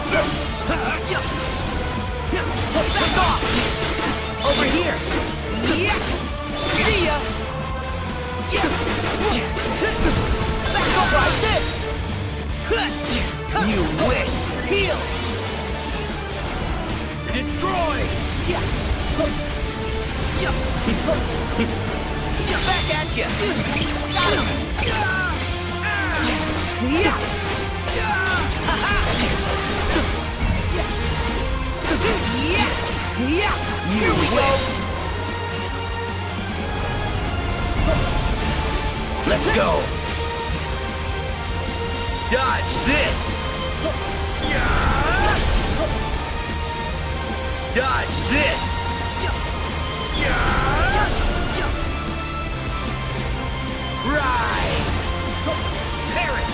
Back off! Over here! Yeah! See ya! Back off like this! You wish! Heal! Destroy! Back at you! Got him! You wish! Let's go! Dodge this! Dodge this! Ride! Perish!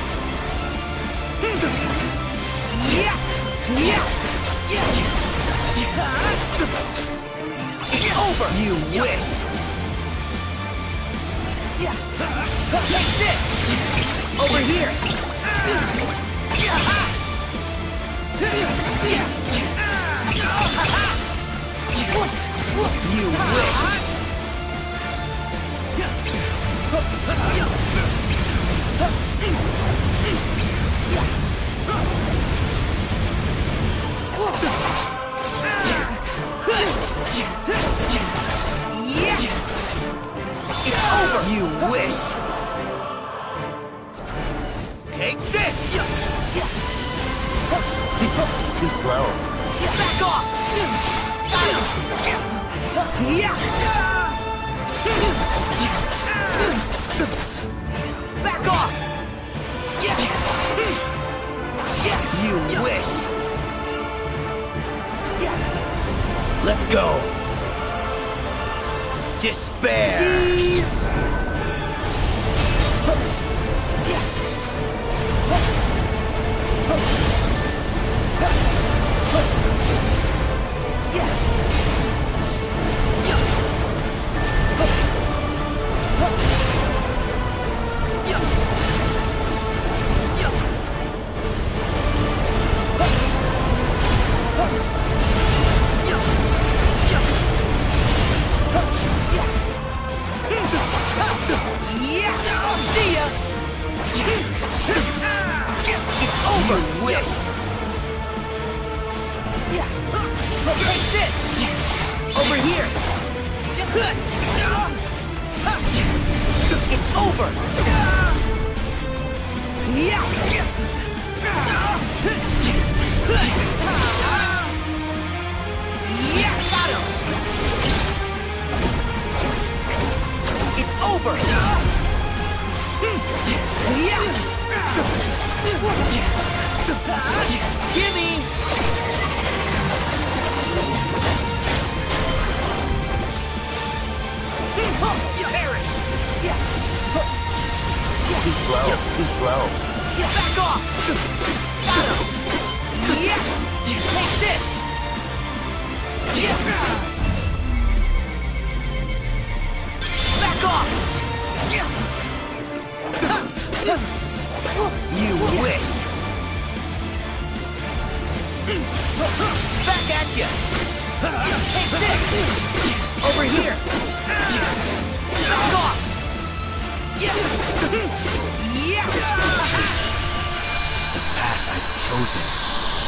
It's over! You wish! Take this! Over here! You wish! It's over! You wish! Take this! Too slow. Back off! Got him! Back off! You wish! Let's go! Despair! Jeez. See ya! It's over! You wish! Take this! Over here! It's over! Got him! It's over! Gimme! Perish! Too slow, too slow. Back off! Got him! Take this! Back off! You wish! Back at you! Take this! Over here! Back off! It's the path I've chosen.